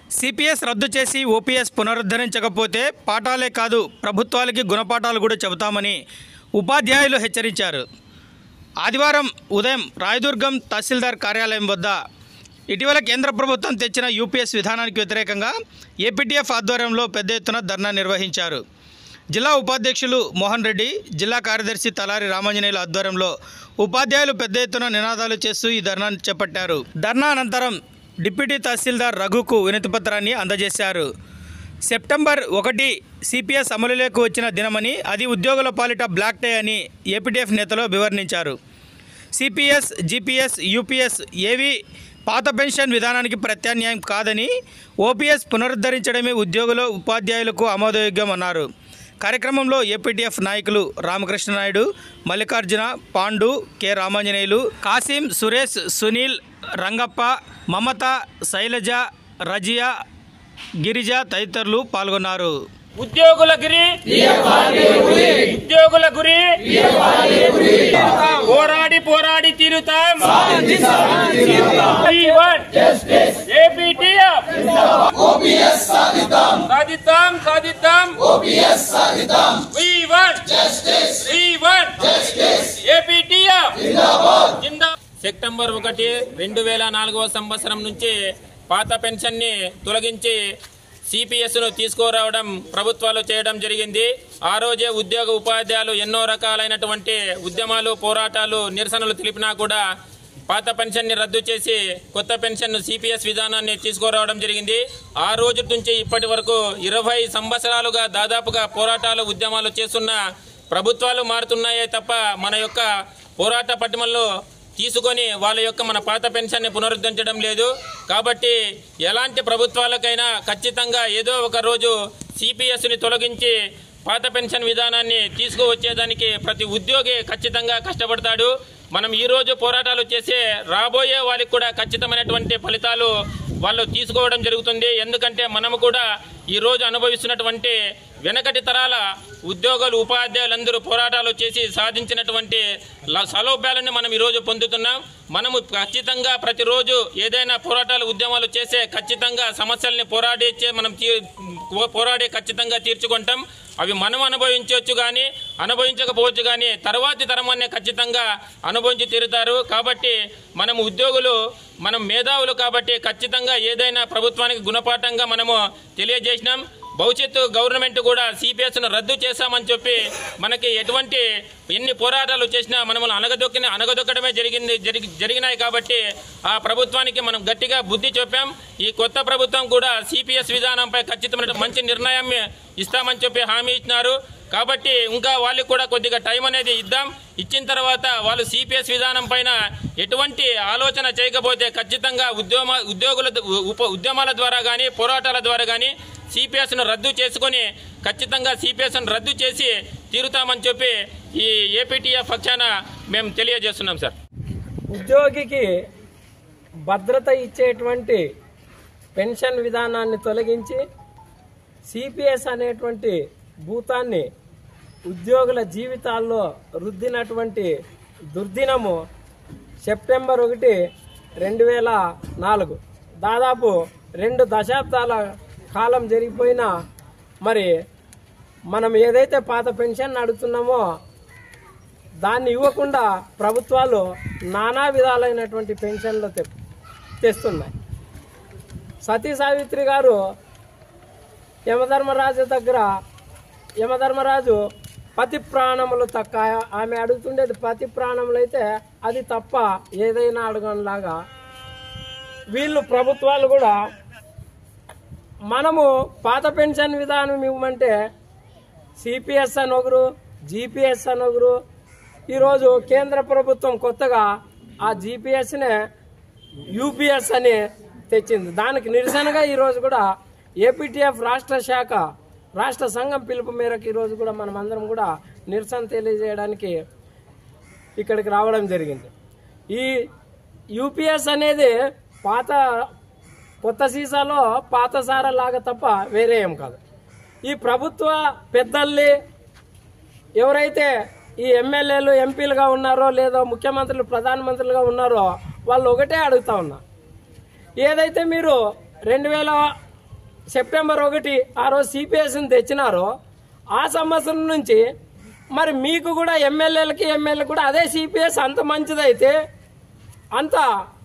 CPS రద్దు చేసి OPS పునరుద్ధరించకపోతే పాఠాలే కాదు ప్రభుత్వాలకి గుణపాఠాలు కూడా చెబుతామని ఉపాధ్యాయులు హెచ్చరించారు. ఆదివారం ఉదయం రాయదుర్గం తహసీల్దార్ కార్యాలయం వద్ద ఇటీవల కేంద్ర ప్రభుత్వం తెచ్చిన యూపీఎస్ విధానానికి వ్యతిరేకంగా ఏపీటీఎఫ్ ఆధ్వర్యంలో పెద్ద ఎత్తున ధర్నా నిర్వహించారు. జిల్లా ఉపాధ్యక్షులు మోహన్ రెడ్డి, జిల్లా కార్యదర్శి తలారి రామాంజనేయుల ఆధ్వర్యంలో ఉపాధ్యాయులు పెద్ద ఎత్తున నినాదాలు చేస్తూ ఈ ధర్నాను చేపట్టారు. ధర్నా అనంతరం డిప్యూటీ తహసీల్దార్ రఘుకు వినతిపత్రాన్ని అందజేశారు. సెప్టెంబర్ 1 సిపిఎస్ అమలులోకి వచ్చిన దినమని, అది ఉద్యోగుల పాలిట బ్లాక్ డే అని ఏపీటీఎఫ్ నేతలు వివరించారు. సిపిఎస్, జిపిఎస్, యూపీఎస్ ఏవి పాత పెన్షన్ విధానానికి ప్రత్యామ్నాయం కాదని, ఓపీఎస్ పునరుద్ధరించడమే ఉద్యోగులు, ఉపాధ్యాయులకు ఆమోదయోగ్యమన్నారు. కార్యక్రమంలో ఏపీటీఎఫ్ నాయకులు రామకృష్ణ నాయుడు, మల్లికార్జున, పాండు, కె రామాంజనేయులు, కాసిం, సురేష్, సునీల్, రంగప్ప, మమత, శైలజ, రజియా, గిరిజ తదితరులు పాల్గొన్నారు. ఉద్యోగుల గురి పోరాడి తీరుతాం. సెప్టెంబర్ 1, 2004వ సంవత్సరం నుంచి పాత పెన్షన్ ని తొలగించి సిపిఎస్ను తీసుకురావడం ప్రభుత్వాలు చేయడం జరిగింది. ఆ రోజే ఉద్యోగ ఉపాధ్యాయులు ఎన్నో రకాలైనటువంటి ఉద్యమాలు, పోరాటాలు, నిరసనలు తెలిపినా కూడా పాత పెన్షన్ని రద్దు చేసి కొత్త పెన్షన్ సిపిఎస్ విధానాన్ని తీసుకురావడం జరిగింది. ఆ రోజు నుంచి ఇప్పటి వరకు 20 సంవత్సరాలుగా దాదాపుగా పోరాటాలు, ఉద్యమాలు చేస్తున్న ప్రభుత్వాలు మారుతున్నాయే తప్ప మన యొక్క పోరాట పటిమల్లో తీసుకొని వాళ్ళ యొక్క మన పాత పెన్షన్ని పునరుద్ధరించడం లేదు. కాబట్టి ఎలాంటి ప్రభుత్వాలకైనా ఖచ్చితంగా ఏదో ఒక రోజు సిపిఎస్ని తొలగించి పాత పెన్షన్ విధానాన్ని తీసుకువచ్చేదానికి ప్రతి ఉద్యోగి ఖచ్చితంగా కష్టపడతాడు. మనం ఈ రోజు పోరాటాలు చేసే రాబోయే వాళ్ళకి కూడా ఖచ్చితమైనటువంటి ఫలితాలు వాళ్ళు తీసుకోవడం జరుగుతుంది. ఎందుకంటే మనము కూడా ఈ రోజు అనుభవిస్తున్నటువంటి వెనకటి తరాల ఉద్యోగులు, ఉపాధ్యాయులందరూ పోరాటాలు చేసి సాధించినటువంటి సౌలభ్యాలను మనం ఈరోజు పొందుతున్నాం. మనము ఖచ్చితంగా ప్రతిరోజు ఏదైనా పోరాటాలు, ఉద్యమాలు చేసే ఖచ్చితంగా సమస్యల్ని పోరాడి ఖచ్చితంగా తీర్చుకుంటాం. అవి మనం అనుభవించవచ్చు కానీ అనుభవించకపోవచ్చు కానీ తర్వాతి తరమనే ఖచ్చితంగా అనుభవించి తీరుతారు. కాబట్టి మనం ఉద్యోగులు, మనం మేధావులు కాబట్టి ఖచ్చితంగా ఏదైనా ప్రభుత్వానికి గుణపాఠంగా మనము తెలియజేసినాం. భవిష్యత్తు గవర్నమెంట్ కూడా సిపిఎస్ను రద్దు చేశామని చెప్పి మనకి ఎన్ని పోరాటాలు చేసినా మనము అనగదొక్కడమే జరిగినాయి. కాబట్టి ఆ ప్రభుత్వానికి మనం గట్టిగా బుద్ధి చెప్పాం. ఈ కొత్త ప్రభుత్వం కూడా సిపిఎస్ విధానంపై ఖచ్చితమైన మంచి నిర్ణయం ఇస్తామని చెప్పి హామీ ఇచ్చినారు. కాబట్టి ఇంకా వాళ్ళకి కూడా కొద్దిగా టైం అనేది ఇద్దాం. ఇచ్చిన తర్వాత వాళ్ళు సిపిఎస్ విధానం పైన ఎటువంటి ఆలోచన చేయకపోతే ఖచ్చితంగా ఉద్యమాల ద్వారా కానీ పోరాటాల ద్వారా కానీ సిపిఎస్ను రద్దు చేసుకొని ఖచ్చితంగా సిపిఎస్ను రద్దు చేసి తీరుతామని చెప్పి ఈ ఏపీటీఎఫ్ పక్షాన మేము తెలియజేస్తున్నాం. సార్, ఉద్యోగికి భద్రత ఇచ్చేటువంటి పెన్షన్ విధానాన్ని తొలగించి సిపిఎస్ అనేటువంటి భూతాన్ని ఉద్యోగుల జీవితాల్లో రుద్దినటువంటి దుర్దినము సెప్టెంబర్ 1, 2004. దాదాపు 2 దశాబ్దాల కాలం జరిగిపోయినా మరి మనం ఏదైతే పాత పెన్షన్ అడుగుతున్నామో దాన్ని ఇవ్వకుండా ప్రభుత్వాలు నానా విధాలైనటువంటి పెన్షన్లు తెస్తున్నాయి. సతీ సావిత్రి గారు యమధర్మరాజు పతి ప్రాణములు తక్క ఆమె అడుగుతుండేది పతి ప్రాణములు అయితే అది తప్ప ఏదైనా అడగనిలాగా వీళ్ళు ప్రభుత్వాలు కూడా మనము పాత పెన్షన్ విధానం ఇవ్వమంటే సిపిఎస్ అని ఒకరు, జిపిఎస్ అని ఒకరు. ఈరోజు కేంద్ర ప్రభుత్వం కొత్తగా ఆ జిపిఎస్నే యూపీఎస్ అని తెచ్చింది. దానికి నిరసనగా ఈరోజు కూడా ఏపీటీఎఫ్ రాష్ట్ర సంఘం పిలుపు మేరకు ఈరోజు కూడా మనం అందరం కూడా నిరసన తెలియజేయడానికి ఇక్కడికి రావడం జరిగింది. ఈ యూపీఎస్ అనేది కొత్త సీసాలో పాత సారా లాగా తప్ప వేరే ఏం కాదు. ఈ ప్రభుత్వ పెద్దల్ని ఎవరైతే ఈ ఎమ్మెల్యేలు, ఎంపీలుగా ఉన్నారో లేదో ముఖ్యమంత్రులు, ప్రధానమంత్రులుగా ఉన్నారో వాళ్ళు ఒకటే అడుగుతా ఉన్నా, ఏదైతే మీరు సెప్టెంబర్ 1 ఆ రోజు సిపిఎస్ని తెచ్చినారో ఆ సంవత్సరం నుంచి మరి మీకు కూడా ఎమ్మెల్యేలకి కూడా అదే సిపిఎస్ అంత మంచిదైతే, అంత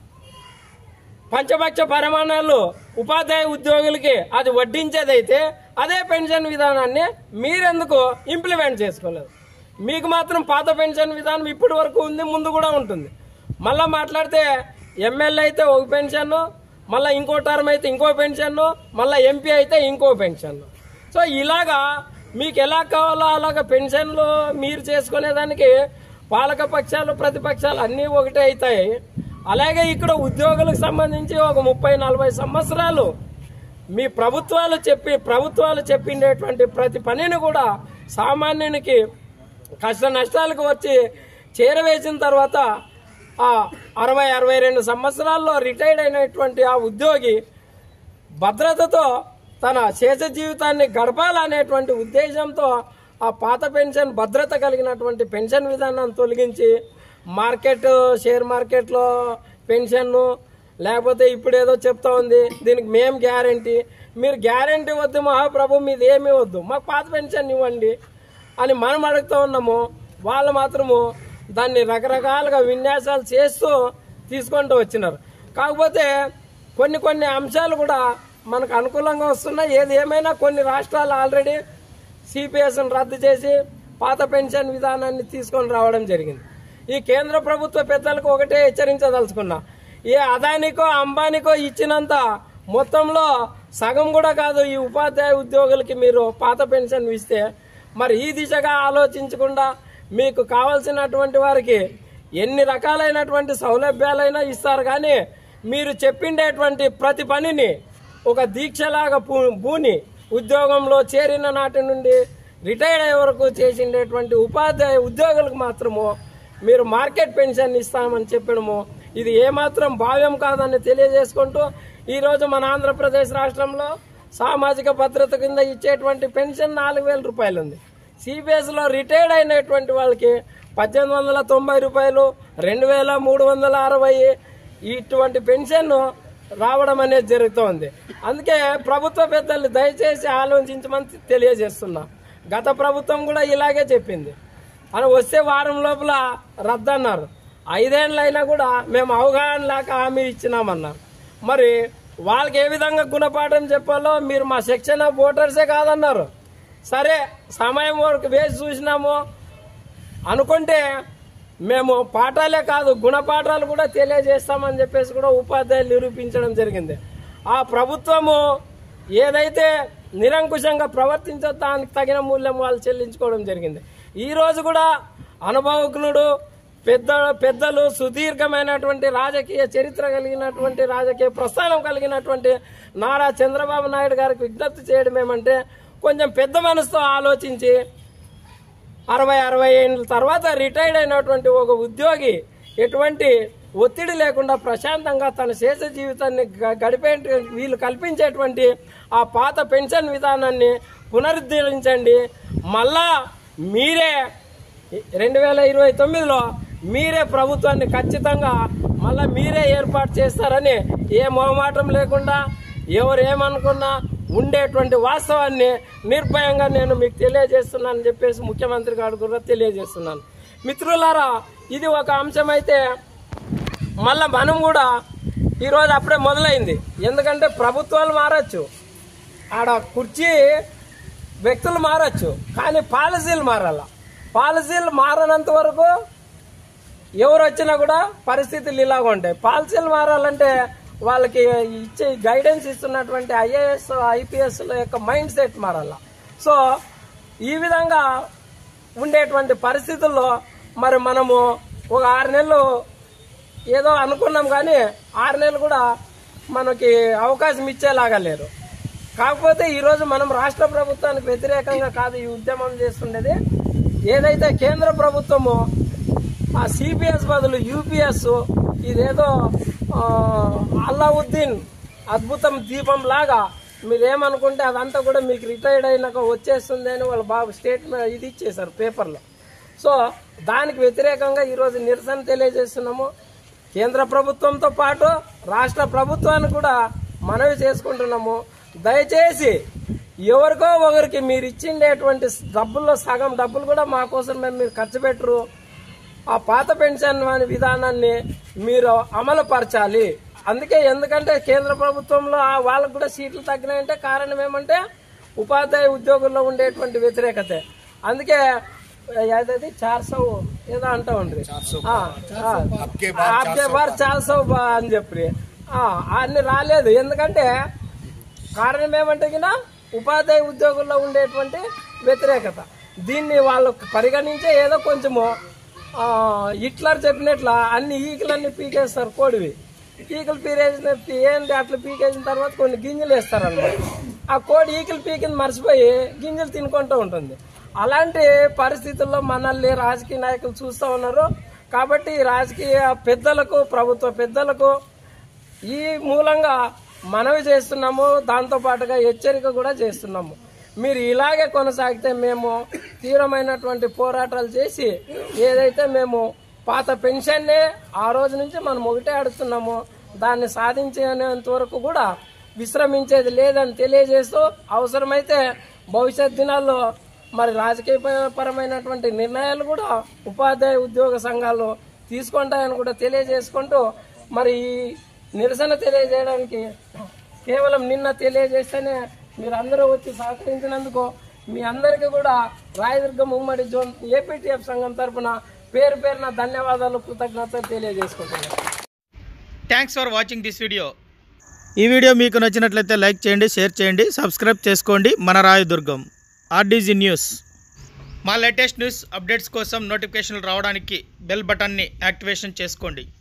పంచపక్ష పరిమాణాలు ఉపాధ్యాయ ఉద్యోగులకి అది వడ్డించేదైతే అదే పెన్షన్ విధానాన్ని మీరెందుకు ఇంప్లిమెంట్ చేసుకోలేదు? మీకు మాత్రం పాత పెన్షన్ విధానం ఇప్పటి వరకు ఉంది, ముందు కూడా ఉంటుంది. మళ్ళీ మాట్లాడితే ఎమ్మెల్యే అయితే ఒక పెన్షన్, మళ్ళీ ఇంకో టర్మ్ అయితే ఇంకో పెన్షన్, మళ్ళీ ఎంపీ అయితే ఇంకో పెన్షన్. సో ఇలాగా మీకు ఎలా కావాలో అలాగ పెన్షన్లు మీరు చేసుకునేదానికి పాలక పక్షాలు ప్రతిపక్షాలు అన్నీ ఒకటే అవుతాయి. అలాగే ఇక్కడ ఉద్యోగులకు సంబంధించి ఒక 30-40 సంవత్సరాలు మీ ప్రభుత్వాలు చెప్పిండేటువంటి ప్రతి పనిని కూడా సామాన్యునికి కష్ట నష్టాలకు వచ్చి చేరవేసిన తర్వాత ఆ 60-62 సంవత్సరాల్లో రిటైర్డ్ అయినటువంటి ఆ ఉద్యోగి భద్రతతో తన శేష జీవితాన్ని గడపాలనేటువంటి ఉద్దేశంతో ఆ పాత పెన్షన్ భద్రత కలిగినటువంటి పెన్షన్ విధానాన్ని తొలగించి షేర్ మార్కెట్లో పెన్షన్ను, లేకపోతే ఇప్పుడు ఏదో చెప్తా ఉంది దీనికి మేము గ్యారంటీ, మీరు గ్యారంటీ వద్దు మహాప్రభు, మీది ఏమీ వద్దు, మాకు పాత పెన్షన్ ఇవ్వండి అని మనం అడుగుతూ ఉన్నాము. వాళ్ళు మాత్రము దాన్ని రకరకాలుగా విన్యాసాలు చేస్తూ తీసుకుంటూ వచ్చినారు. కాకపోతే కొన్ని అంశాలు కూడా మనకు అనుకూలంగా వస్తున్నాయి. ఏది ఏమైనా కొన్ని రాష్ట్రాలు ఆల్రెడీ సిపిఎస్ను రద్దు చేసి పాత పెన్షన్ విధానాన్ని తీసుకొని రావడం జరిగింది. ఈ కేంద్ర ప్రభుత్వ పెద్దలకు ఒకటే హెచ్చరించదలుచుకున్నా, ఏ అదానికో అంబానికో ఇచ్చినంత మొత్తంలో సగం కూడా కాదు ఈ ఉపాధ్యాయ ఉద్యోగులకి మీరు పాత పెన్షన్ ఇస్తే, మరి ఈ దిశగా ఆలోచించకుండా మీకు కావాల్సినటువంటి వారికి ఎన్ని రకాలైనటువంటి సౌలభ్యాలైనా ఇస్తారు, కానీ మీరు చెప్పిండేటువంటి ప్రతి పనిని ఒక దీక్షలాగా పూని ఉద్యోగంలో చేరిన నాటి నుండి రిటైర్డ్ అయ్యే వరకు చేసిండేటువంటి ఉపాధ్యాయ ఉద్యోగులకు మాత్రము మీరు మార్కెట్ పెన్షన్ ఇస్తామని చెప్పడము ఇది ఏమాత్రం భావ్యం కాదని తెలియజేసుకుంటూ, ఈరోజు మన ఆంధ్రప్రదేశ్ రాష్ట్రంలో సామాజిక భద్రత కింద ఇచ్చేటువంటి పెన్షన్ 4,000 రూపాయలు ఉంది. సిపిఎస్లో రిటైర్డ్ అయినటువంటి వాళ్ళకి 1,890 రూపాయలు, 2,360 ఇటువంటి పెన్షన్ రావడం అనేది జరుగుతోంది. అందుకే ప్రభుత్వ పెద్దలు దయచేసి ఆలోచించమని తెలియజేస్తున్నా. గత ప్రభుత్వం కూడా ఇలాగే చెప్పింది అని, వస్తే వారం లోపల రద్దన్నారు. 5 ఏళ్ళైనా కూడా మేము అవగాహన లేక హామీ ఇచ్చినామన్నారు. మరి వాళ్ళకి ఏ విధంగా గుణపాఠం చెప్పాలో మీరు మా సెక్షన్ ఆఫ్ ఓటర్సే కాదన్నారు. సరే సమయం వరకు వేసి చూసినాము అనుకుంటే మేము పాఠాలే కాదు గుణపాఠాలు కూడా తెలియజేస్తామని చెప్పేసి కూడా ఉపాధ్యాయులు నిరూపించడం జరిగింది. ఆ ప్రభుత్వము ఏదైతే నిరంకుశంగా ప్రవర్తించో దానికి తగిన మూల్యం వాళ్ళు చెల్లించుకోవడం జరిగింది. ఈ రోజు కూడా అనుభవజ్ఞుడు పెద్దలు సుదీర్ఘమైనటువంటి రాజకీయ చరిత్ర కలిగినటువంటి రాజకీయ ప్రస్థానం కలిగినటువంటి నారా చంద్రబాబు నాయుడు గారికి విజ్ఞప్తి చేయడం ఏమంటే, కొంచెం పెద్ద మనసుతో ఆలోచించి 60-60 ఏళ్ళ తర్వాత రిటైర్డ్ అయినటువంటి ఒక ఉద్యోగి ఎటువంటి ఒత్తిడి లేకుండా ప్రశాంతంగా తన శేష జీవితాన్ని గడిపే వీళ్ళు కల్పించేటువంటి ఆ పాత పెన్షన్ విధానాన్ని పునరుద్ధరించండి. మళ్ళా మీరే 2029లో మీరే ప్రభుత్వాన్ని ఖచ్చితంగా మళ్ళా మీరే ఏర్పాటు చేస్తారని ఏ మొహమాటం లేకుండా ఎవరు ఏమనుకున్నా ఉండేటువంటి వాస్తవాన్ని నిర్భయంగా నేను మీకు తెలియజేస్తున్నానని చెప్పేసి ముఖ్యమంత్రి గారు కూడా తెలియజేస్తున్నాను. మిత్రులారా, ఇది ఒక అంశం అయితే మళ్ళా మనం కూడా ఈరోజు అప్పుడే మొదలైంది. ఎందుకంటే ప్రభుత్వాలు మారచ్చు, ఆడ కుర్చీ వ్యక్తులు మారచ్చు, కానీ పాలసీలు మారాల. పాలసీలు మారనంత వరకు ఎవరు వచ్చినా కూడా పరిస్థితులు ఇలాగ ఉంటాయి. పాలసీలు మారాలంటే వాళ్ళకి ఇచ్చే గైడెన్స్ ఇస్తున్నటువంటి IAS IPSల యొక్క మైండ్ సెట్ మారాల. సో ఈ విధంగా ఉండేటువంటి పరిస్థితుల్లో మరి మనము ఒక 6 నెలలు ఏదో అనుకున్నాం, కానీ 6 నెలలు కూడా మనకి అవకాశం ఇచ్చేలాగా లేరు. కాకపోతే ఈరోజు మనం రాష్ట్ర ప్రభుత్వానికి వ్యతిరేకంగా కాదు ఈ ఉద్యమం చేస్తుండేది. ఏదైతే కేంద్ర ప్రభుత్వము ఆ సిపిఎస్ బదులు యూపీఎస్ ఇదేదో అల్లావుద్దీన్ అద్భుతం దీపం లాగా మీరేమనుకుంటే అదంతా కూడా మీకు రిటైర్డ్ అయినాక వచ్చేస్తుంది అని వాళ్ళ బాబు స్టేట్మెంట్ ఇది ఇచ్చేశారు పేపర్లో. సో దానికి వ్యతిరేకంగా ఈరోజు నిరసన తెలియజేస్తున్నాము. కేంద్ర ప్రభుత్వంతో పాటు రాష్ట్ర ప్రభుత్వాన్ని కూడా మనవి చేసుకుంటున్నాము. దయచేసి ఎవరికో ఒకరికి మీరు ఇచ్చిండేటువంటి డబ్బుల్లో సగం డబ్బులు కూడా మా కోసం మీరు ఖర్చు పెట్టరు. ఆ పాత పెన్షన్ అనే విధానాన్ని మీరు అమలు పరచాలి. అందుకే ఎందుకంటే కేంద్ర ప్రభుత్వంలో వాళ్ళకు కూడా సీట్లు తగ్గినాయంటే కారణం ఏమంటే ఉపాధ్యాయ ఉద్యోగుల్లో ఉండేటువంటి వ్యతిరేకతే. అందుకే ఏదైతే 400 ఏదో అంటా ఉండ్రి ఆప్కే బార్ 400 అని చెప్పి అన్ని రాలేదు. ఎందుకంటే కారణం ఏమంటే కినా ఉపాధ్యాయ ఉద్యోగుల్లో ఉండేటువంటి వ్యతిరేకత. దీన్ని వాళ్ళు పరిగణించే ఏదో కొంచెము హిట్లర్ చెప్పినట్ల అన్ని ఈకలన్నీ పీకేస్తారు. కోడివి ఈకలు పీరేసిన ఏంటి అట్లా పీకేసిన తర్వాత కొన్ని గింజలు వేస్తారన్నమాట. ఆ కోడి ఈకలు పీకింది మర్చిపోయి గింజలు తినుకుంటూ ఉంటుంది. అలాంటి పరిస్థితుల్లో మనల్ని రాజకీయ నాయకులు చూస్తూ ఉన్నారు. కాబట్టి రాజకీయ పెద్దలకు, ప్రభుత్వ పెద్దలకు ఈ మూలంగా మనవి చేస్తున్నాము. దాంతో పాటుగా హెచ్చరిక కూడా చేస్తున్నాము. మీరు ఇలాగే కొనసాగితే మేము తీవ్రమైనటువంటి పోరాటాలు చేసి ఏదైతే మేము పాత పెన్షన్నే ఆ రోజు నుంచి మనం ఒకటే అడుగుతున్నాము, దాన్ని సాధించేంత వరకు కూడా విశ్రమించేది లేదని తెలియజేస్తూ అవసరమైతే భవిష్యత్ దినాల్లో మరి రాజకీయ పరమైనటువంటి నిర్ణయాలు కూడా ఉపాధ్యాయ ఉద్యోగ సంఘాలు తీసుకుంటాయని కూడా తెలియజేసుకుంటూ మరి ఈ నిరసన తెలియజేయడానికి కేవలం నిన్న తెలియజేస్తేనే మీరందరూ వచ్చి సహకరించినందుకు మీ అందరికీ కూడా రాయదుర్గం ఉమ్మడి జోన్ ఏపీటీఎఫ్ సంఘం తరఫున పేరు పేరున ధన్యవాదాలు, కృతజ్ఞతలు తెలియజేసుకుంటున్నాను. Thanks for watching this video. ఈ వీడియో మీకు నచ్చినట్లయితే లైక్ చేయండి, షేర్ చేయండి, సబ్స్క్రైబ్ చేసుకోండి. మన రాయదుర్గం ఆర్డీజీ న్యూస్. మా లేటెస్ట్ న్యూస్ అప్డేట్స్ కోసం నోటిఫికేషన్లు రావడానికి బెల్ బటన్ని యాక్టివేషన్ చేసుకోండి.